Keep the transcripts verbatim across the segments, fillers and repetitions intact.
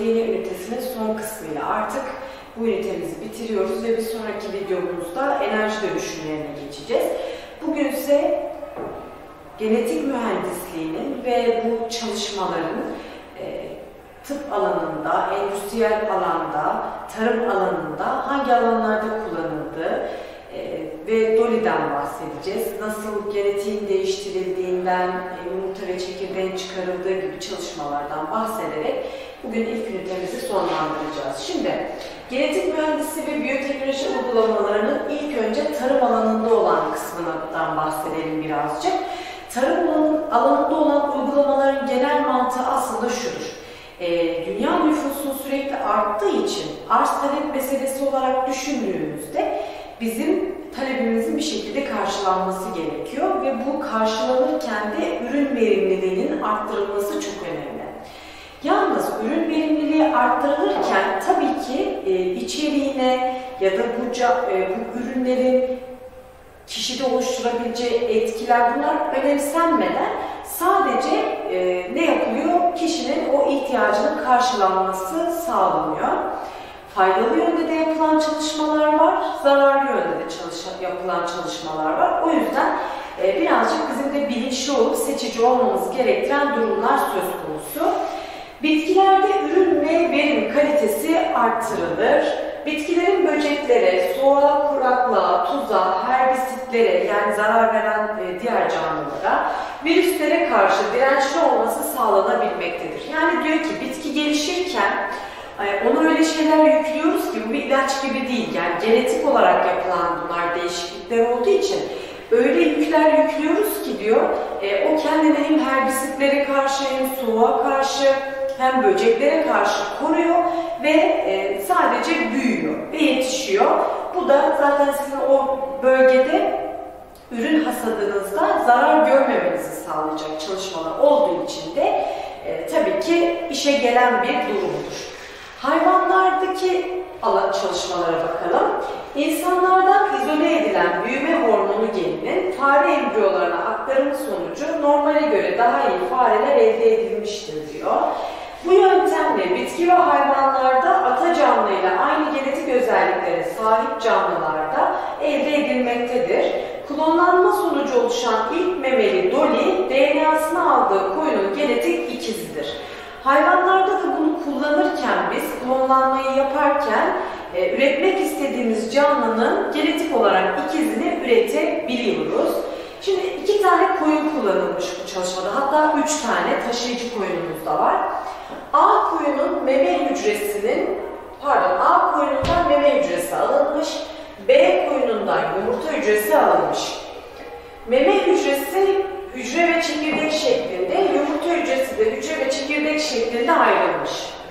genetiğini ünitesinin son kısmıyla artık bu ünitemizi bitiriyoruz ve bir sonraki videomuzda enerji dönüşümlerine geçeceğiz. Bugün ise genetik mühendisliğinin ve bu çalışmaların e, tıp alanında, endüstriyel alanda, tarım alanında hangi alanlarda kullanıldığı e, ve Dolly'den bahsedeceğiz. Nasıl genetiğin değiştirildiğinden, e, yumurta ve çekirdeğin çıkarıldığı gibi çalışmalardan bahsederek bugün ilk ünitemizi sonlandıracağız. Şimdi genetik mühendisliği ve biyoteknoloji uygulamalarının ilk önce tarım alanında olan kısmından bahsedelim birazcık. Tarım alanında olan uygulamaların genel mantığı aslında şudur. Ee, dünya nüfusunun sürekli arttığı için arz talep meselesi olarak düşündüğümüzde bizim talebimizin bir şekilde karşılanması gerekiyor ve bu karşılanırken de ürün verimliliğinin arttırılması çok önemli. Yalnız ürün verimliliği arttırılırken tabii ki e, içeriğine ya da bu, e, bu ürünlerin kişide oluşturabileceği etkiler bunlar önemsenmeden sadece e, ne yapılıyor? Kişinin o ihtiyacının karşılanması sağlanıyor. Faydalı yönde de yapılan çalışmalar var, zararlı yönde de çalış yapılan çalışmalar var. O yüzden e, birazcık bizim de bilinçli olup seçici olmamız gerektiren durumlar söz konusu. Bitkilerde ürün ve verim kalitesi artırılır. Bitkilerin böceklere, soğuğa, kuraklığa, tuza, herbisitlere yani zarar veren e, diğer canlılara, virüslere karşı dirençli olması sağlanabilmektedir. Yani diyor ki bitki gelişirken e, ona öyle şeyler yüklüyoruz ki bu bir ilaç gibi değil. Yani genetik olarak yapılan bunlar değişiklikler olduğu için öyle yükler yüklüyoruz ki diyor e, o kendini hem herbisitlere karşı hem soğuğa karşı hem böceklere karşı koruyor ve e, sadece büyüyor ve yetişiyor. Bu da zaten sizin o bölgede ürün hasadınızda zarar görmemenizi sağlayacak çalışmalar olduğu için de e, tabii ki işe gelen bir durumdur. Hayvanlardaki alan çalışmalara bakalım. İnsanlardan izole edilen büyüme hormonu geninin fare embriyolarına aktarımı sonucu normale göre daha iyi fareler elde edilmiştir diyor. Bu yöntemle bitki ve hayvanlarda ata canlıyla aynı genetik özelliklere sahip canlılarda elde edilmektedir. Klonlanma sonucu oluşan ilk memeli Dolly, D N A'sını aldığı koyunun genetik ikizidir. Hayvanlarda da bunu kullanırken biz klonlanmayı yaparken e, üretmek istediğimiz canlının genetik olarak ikizini üretebiliyoruz. Şimdi iki tane koyun kullanılmış bu çalışmada. Hatta üç tane taşıyıcı koyunumuz da var. A koyunun meme hücresinin, pardon A koyunundan meme hücresi alınmış, B koyunundan yumurta hücresi alınmış. Meme hücresi hücre ve çekirdek şeklinde, yumurta hücresi de hücre ve çekirdek şeklinde ayrılmış.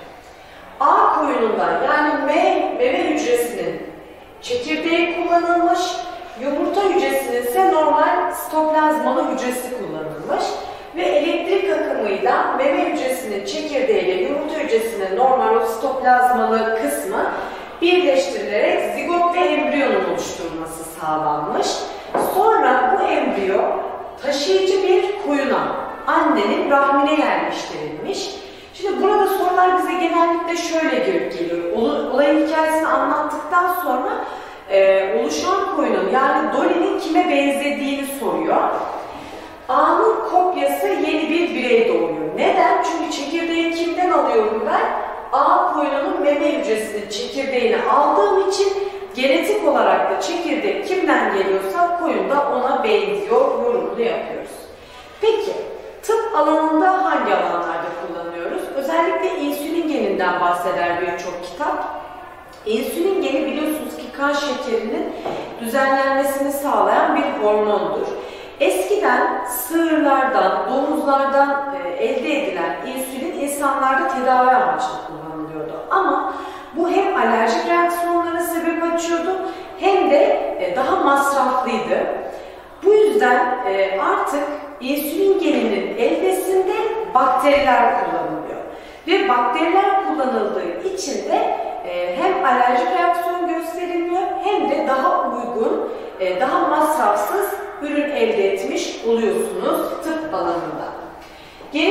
A koyunundan yani M, meme hücresinin çekirdeği kullanılmış, yumurta hücresinin ise normal sitoplazmalı hücresi kullanılmış ve elektrik akımıyla meme hücresinin çekirdeğiyle yumurta hücresinin normal sitoplazmalı kısmı birleştirilerek zigot ve embriyonun oluşturulması sağlanmış. Sonra bu embriyo taşıyıcı bir koyuna, annenin rahmine yerleştirilmiş. Şimdi burada sorular bize genellikle şöyle geliyor. Olayın hikayesini anlattıktan sonra e, oluşan koyunun yani Dolly'nin kime benzediğini soruyor. A'nın kopyası yeni bir birey doğuyor. Neden? Çünkü çekirdeği kimden alıyorum ben? A koyununun meme hücresinin çekirdeğini aldığım için genetik olarak da çekirdek kimden geliyorsa koyun da ona benziyor yorumunu yapıyoruz. Peki tıp alanında hangi alanlarda kullanıyoruz? Özellikle insülin geninden bahseder birçok kitap. İnsülin geni biliyorsunuz ki kan şekerinin düzenlenmesini sağlayan bir hormondur. Eskiden sığırlardan, domuzlardan e, elde edilen insülin insanlarda tedavi amaçlı kullanılıyordu. Ama bu hem alerjik reaksiyonlara sebep açıyordu hem de e, daha masraflıydı. Bu yüzden e, artık insülin geninin eldesinde bakteriler kullanılıyor. Ve bakteriler kullanıldığı için de e, hem alerjik reaksiyon gösterilmiyor hem de daha uygun, e, daha masrafsız ürün elde etmiş oluyorsunuz tıp alanında. Genetiği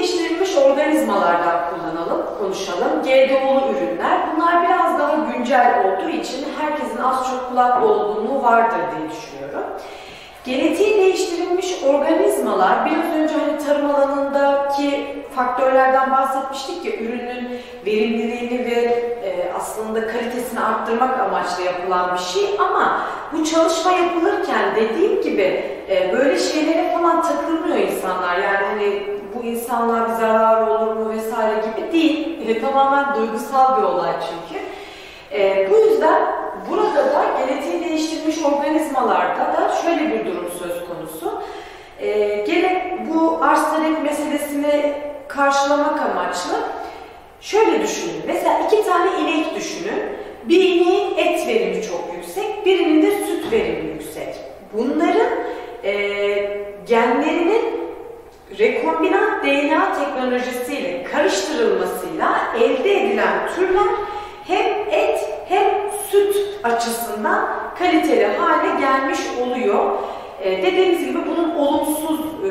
değiştirilmiş organizmalardan kullanalım, konuşalım. G D O'lu ürünler. Bunlar biraz daha güncel olduğu için herkesin az çok kulak dolgunluğu vardır diye düşünüyorum. Genetiği değiştirilmiş organizmalar, biraz önce hani tarım alanındaki faktörlerden bahsetmiştik ya, ürünün verimliliğini ve e, aslında kalitesini arttırmak amaçlı yapılan bir şey, ama bu çalışma yapılırken dediğim gibi e, böyle şeylere falan takılmıyor insanlar. Yani hani bu insanlar bir zarar olur mu vesaire gibi değil. E, tamamen duygusal bir olay çünkü. E, bu yüzden burada da genetiği değiştirilmiş organizmalarda da şöyle bir durum söz konusu. E, gene bu arz talep meselesini karşılamak amaçlı şöyle düşünün. Mesela iki tane inek düşünün. Bir ineğin et verimi çok yüksek, birinin de süt verimi yüksek. Bunların e, genlerinin rekombinant D N A teknolojisiyle karıştırılmasıyla elde edilen türler hem et hem süt açısından kaliteli hale gelmiş oluyor. E, dediğimiz gibi bunun olumsuz e,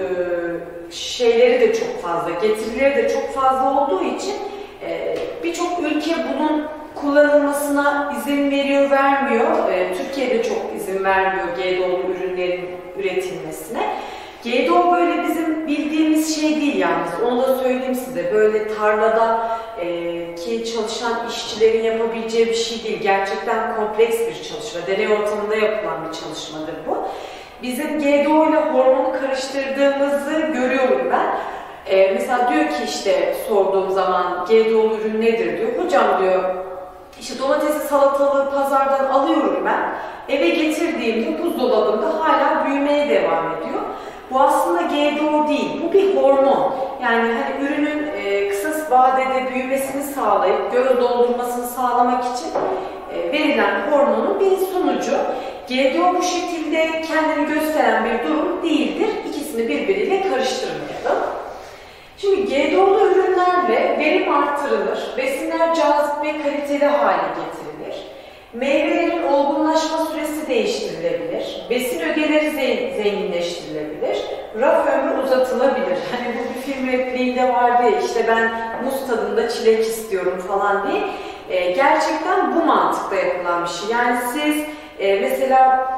şeyleri de çok fazla, getirileri de çok fazla olduğu için e, birçok ülke bunun kullanılmasına izin veriyor, vermiyor. E, Türkiye'de çok izin vermiyor G D O'lu ürünlerin üretilmesine. G D O böyle bizim bildiğimiz şey değil yalnız, onu da söyleyeyim size. Böyle tarlada e, ki çalışan işçilerin yapabileceği bir şey değil. Gerçekten kompleks bir çalışma, deney ortamında yapılan bir çalışmadır bu. Bizim G D O ile hormonu karıştırdığımızı görüyorum ben. Ee, mesela diyor ki, işte sorduğum zaman G D O'lu ürün nedir diyor. Hocam diyor, işte domatesi, salatalığı pazardan alıyorum ben. Eve getirdiğimde buzdolabında hala büyümeye devam ediyor. Bu aslında G D O değil, bu bir hormon. Yani hani ürünün e, kısa vadede büyümesini sağlayıp göz doldurmasını sağlamak için e, verilen hormonun bir sonucu. G D O bu şekilde kendini gösteren bir durum değildir. İkisini birbiriyle karıştırmayalım. Şimdi G D O'lu ürünlerle verim arttırılır, besinler cazip ve kaliteli hale getirilir. Meyvelerin olgunlaşma süresi değiştirilebilir, besin ögeleri zenginleştirilebilir, raf ömrü uzatılabilir. Hani bu bir film repliğinde vardı ya, işte ben muz tadında çilek istiyorum falan diye. Ee, gerçekten bu mantıkta yapılan bir şey. Yani siz e, mesela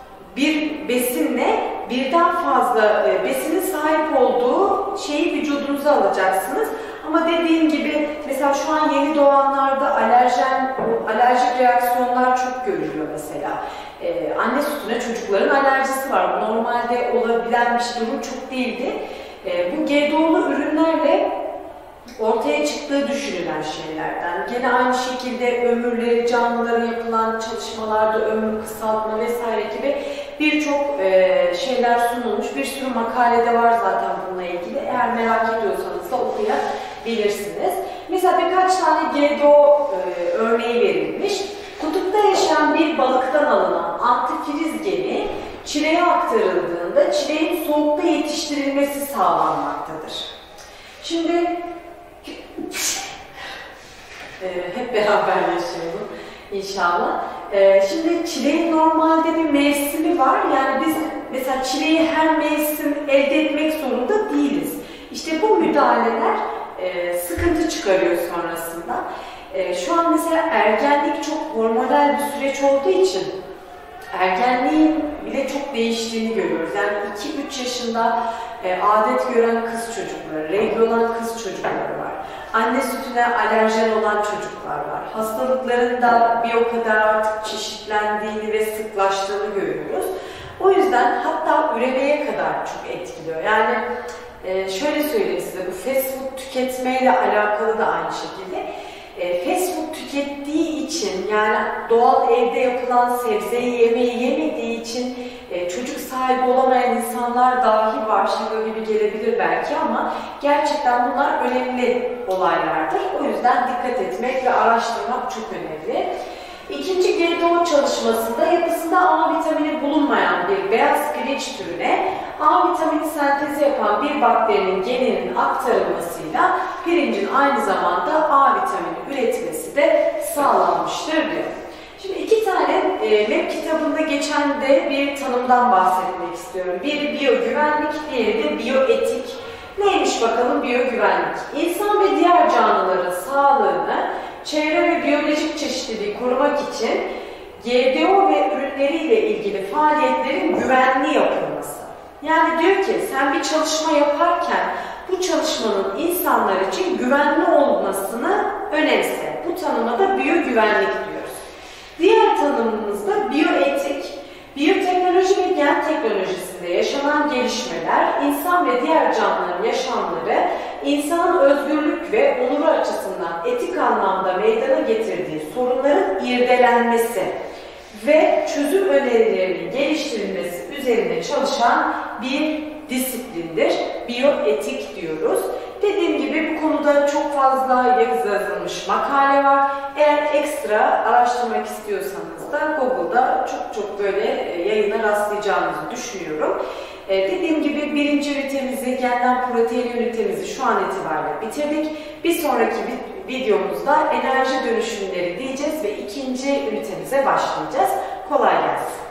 bir besinle birden fazla e, besinin sahip olduğu şeyi vücudunuza alacaksınız. Ama dediğim gibi mesela şu an yeni doğanlarda alerjen, alerjik reaksiyonlar çok görülüyor mesela. Ee, anne sütüne çocukların alerjisi var. Bu normalde olabilen bir durum çok değildi. Ee, bu G D O'lu ürünlerle ortaya çıktığı düşünülen şeylerden. Gene aynı şekilde ömürleri, canlılara yapılan çalışmalarda ömür kısaltma vesaire gibi birçok e, şeyler sunulmuş. Bir sürü makalede var zaten bununla ilgili. Eğer merak ediyorsanız da okuyabilirsiniz. Mesela birkaç tane G D O e, örneği verilmiş. Kutupta yaşayan bir balıktan alınan antifriz geni çileğe aktarıldığında çileğin soğukta yetiştirilmesi sağlanmaktadır. Şimdi e, hep beraber yaşayalım inşallah. E, şimdi çileğin normalde bir mevsimi var. Yani biz mesela çileği her mevsim elde etmek zorunda değiliz. İşte bu müdahaleler e, sıkıntı çıkarıyor sonrasında. E, şu an mesela ergenlik çok hormonal bir süreç olduğu için ergenliğin bile çok değiştiğini görüyoruz. Yani iki üç yaşında e, adet gören kız çocukları, regl olan kız çocukları var. Anne sütüne alerjen olan çocuklar var. Hastalıkların da bir o kadar artık çeşitlendiğini ve sıklaştığını görüyoruz. O yüzden hatta üremeye kadar çok etkiliyor. Yani e, şöyle söyleyeyim size, bu fast food tüketmeyle alakalı da aynı şekilde. E, fast food tükettiği için, yani doğal evde yapılan sebzeyi, yemeği yemediği için e, çocuk sahibi olamayan insanlar dahi var. Şaka gibi gelebilir belki ama gerçekten bunlar önemli olaylardır. O yüzden dikkat etmek ve araştırmak çok önemli. İkinci G D O çalışmasında yapısında A vitamini bulunmayan bir beyaz pirinç türüne A vitamini sentezi yapan bir bakterinin geninin aktarılmasıyla pirincin aynı zamanda A vitamini üretmesi de sağlanmıştır diyor. Şimdi iki tane e, web kitabında geçen de bir tanımdan bahsetmek istiyorum. Biri biyogüvenlik, diğeri de biyoetik. Neymiş bakalım biyogüvenlik? İnsan ve diğer canlıların sağlığını, çevre ve biyolojik çeşitliliği korumak için G D O ve ürünleriyle ilgili faaliyetlerin güvenli yapılması. Yani diyor ki sen bir çalışma yaparken bu çalışmanın insanlar için güvenli olmasını önemse. Bu tanıma da biyogüvenlik diyoruz. Diğer tanımımız da biyoetik. Biyoteknoloji ve gen teknolojisinde yaşanan gelişmeler, insan ve diğer canlıların yaşamları, insanın özgürlük ve onuru açısından etik anlamda meydana getirdiği sorunların irdelenmesi ve çözüm önerilerinin geliştirilmesi üzerine çalışan bir disiplindir. Biyoetik diyoruz. Dediğim gibi bu konuda çok fazla yazılmış makale var. Eğer ekstra araştırmak istiyorsanız da Google'da çok çok böyle yayına rastlayacağınızı düşünüyorum. Ee, dediğim gibi birinci ünitemizi, genden protein ünitemizi şu an itibariyle bitirdik. Bir sonraki videomuzda enerji dönüşümleri diyeceğiz ve ikinci ünitemize başlayacağız. Kolay gelsin.